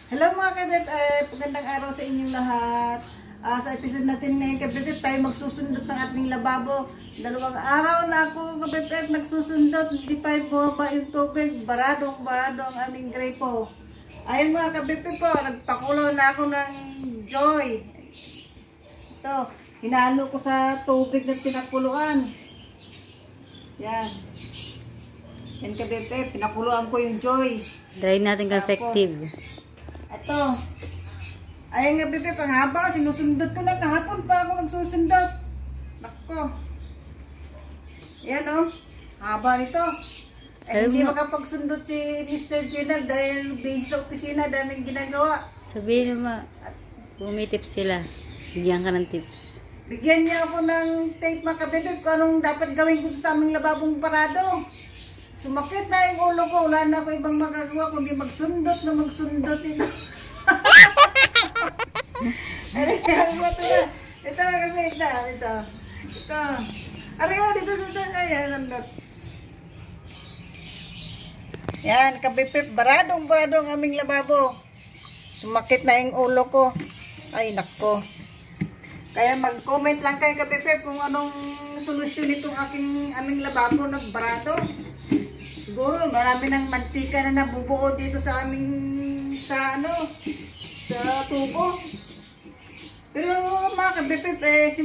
Hello mga kabeb, magandang araw sa inyong lahat. Sa episode natin ngayon kabeb, tayo magsusundot ng ating lababo. 2 araw na ako kabeb nagsusundot, hindi pa bumaba yung tubig, barado ang aming gripo. Ayun mga kabeb po, nagpakulo na ako ng Joy. Ito, hinalo ko sa tubig na pinakuluan. Yan. Yan kabeb, pinakuluan ko yung Joy. Try natin ka-effective. Ito. Ayun nga bebe, pang haba. Sinusundot ko na. Kahapon pa ako nagsusundot. Nako. Ayan o. Haba nito. Hindi makapagsundot si Mr. General dahil busy sa opisina. Daming ginagawa. Sabihin mo, bumitips sila. Bigyan ka ng tips. Bigyan niya ako ng tape mga kabebe kung anong dapat gawin ko sa aming lababong parado. Sumakit na yung ulo ko. Wala na ako ibang magagawa kundi magsundot na magsundot. Ito kami, ito. Ariyo, dito susunod na yan. Yan, kabipip. Baradong ang aming lababo. Sumakit na yung ulo ko. Ay, nako. Kaya mag-comment lang kayo kabipip kung anong solusyon itong aming lababo na barado. Siguro marami ng mantika na nabubuo dito sa aming sa tubo. Pero mga kabipip,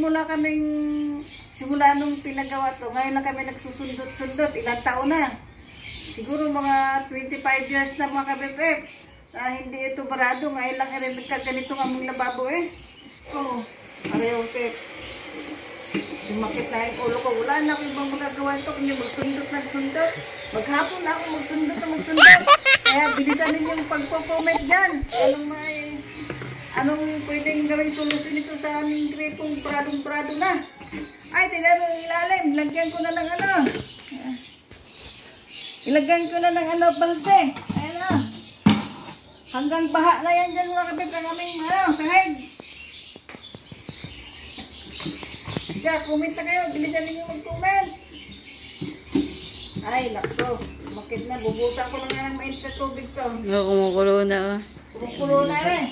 simula nung pinagawa to, ngayon na kami nagsusundot-sundot, ilang taon na. Siguro mga 25 years na mga kabipip. Hindi ito barado, ngayon lang rin nagkaganito ng aming lababo So, pareho pip. Sumakit na yung ulo ko. Wala na akong ibang magagawa ito. Kundi magsundot. Maghapon na ako magsundot. Kaya bilisan ninyo yung pagpo-comment dyan. Anong pwedeng gawing solusyon ito sa aming gripong pradong-prado na. Ay, tingnan mo yung ilalim. Ilagyan ko na ng balde. Ayan na. Hanggang baha na yan dyan mga kabib. Ang aming sahig. Siya, comment na kayo. Bilisan ninyo mag-comment. Ay, lakso. Bakit na? Bubutan ko lang ng mainit na tubig to. Kumukulo na. Kumukulo na rin.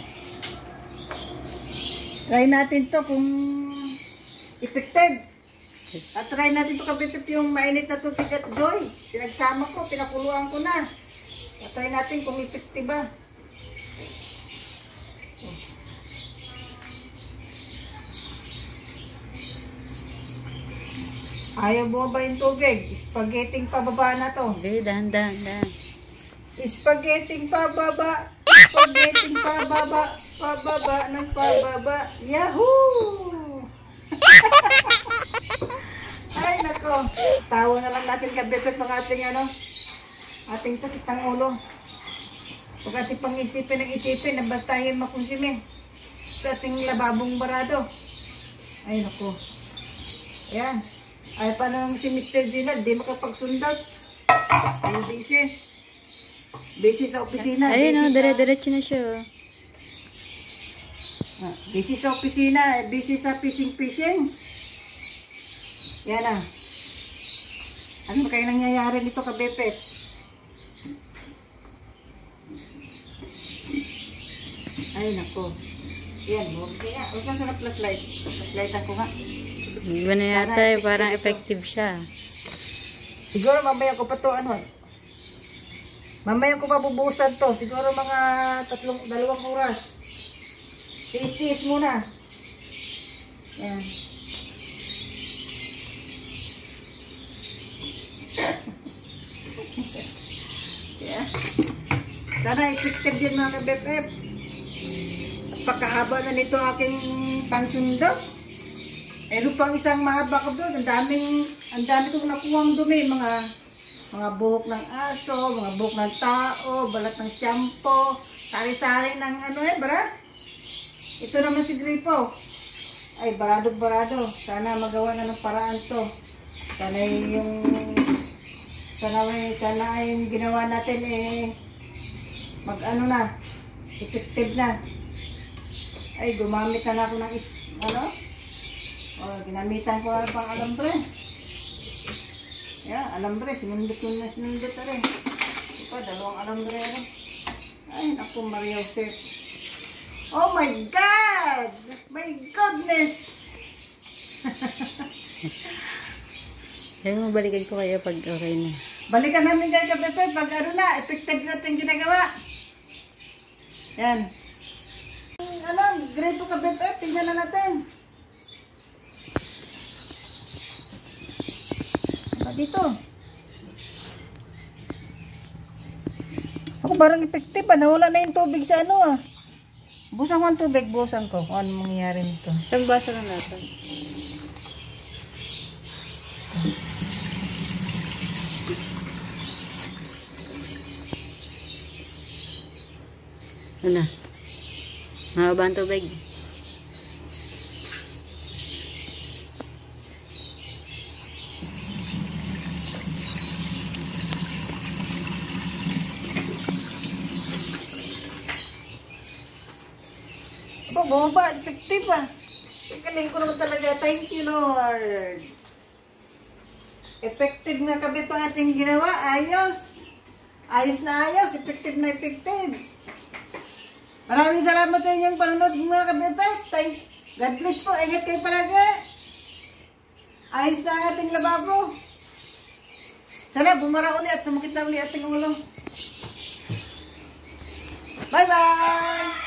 Try natin to kung effective. At try natin to kabipip yung mainit na tubig at Joy. Pinagsama ko, pinakuluan ko na. At try natin kung effective ba. Ayaw mo ba yung tubig? Spaghetti pababa na to. Hindi, dahan. Spaghetti pababa. Pababa ng pababa. Yahoo! Ay, nako. Tawa na lang natin kabipit ng ating sakit ng ulo. Huwag ating pang-isipin, nabantayan makonsumi sa ating lababong barado. Ay, nako. Ayan. Ay, paano si Mr. General, di makapagsundot. Ay, busy. Busy sa opisina. Ayun o, dire-diretso na siya. Busy sa opisina, busy sa fishing. Yan na. Ano ba kayo nangyayari nito kabepet? Ay, nako. Yan, huwag ka sa flashlight. Flashlightan ko nga. Iba na yata parang effective siya. Siguro mamaya ko pa to mamaya ko mabubusan to. Siguro mga 2 oras. Tiis muna. Yan. Yeah. Sana effective yan mga kabefef. At pagkahaba na nito aking pansundot. Meron pang isang mahaba ko doon. Ang dami kong nakuhang dumi. Mga buhok ng aso, mga buhok ng tao, balat ng shampoo, sari-sari ng brad. Ito naman si gripo. Ay, barado. Sana magawa na ng paraan to. Sana yung ginawa natin effective na. Ay, gumamit na ako ng ginamitan ko pang alambre. Alambre, sinundot na rin. Ito, 2 alambre rin. Ay, naku, Maria Jose. Oh my God! My goodness! Sabi mo, balikan ko kayo pag okay na. Balikan namin kayo Pepe pag ano na, effective natin ginagawa. Yan. Ano, grade 2 Pepe, tingnan na natin. Apa dito? Ako parang effective ah, nawala na yung tubig sa ano ah. Busan ko ang tubig, busan ko. Kung ano mangyayari nito. Isang baso lang natin. Ano? Mahaba ang tubig. Aba, bumaba. Effective ah. Galing ko naman talaga. Thank you, Lord. Effective nga kabit ang ating ginawa. Ayos. Ayos na ayos. Effective na effective. Maraming salamat sa inyong panonood mga kabibet. God bless po. Ingat kayo palagi. Ayos na ang ating lababo. Sana bumara uli at sumakit na uli ating ulo. Bye-bye!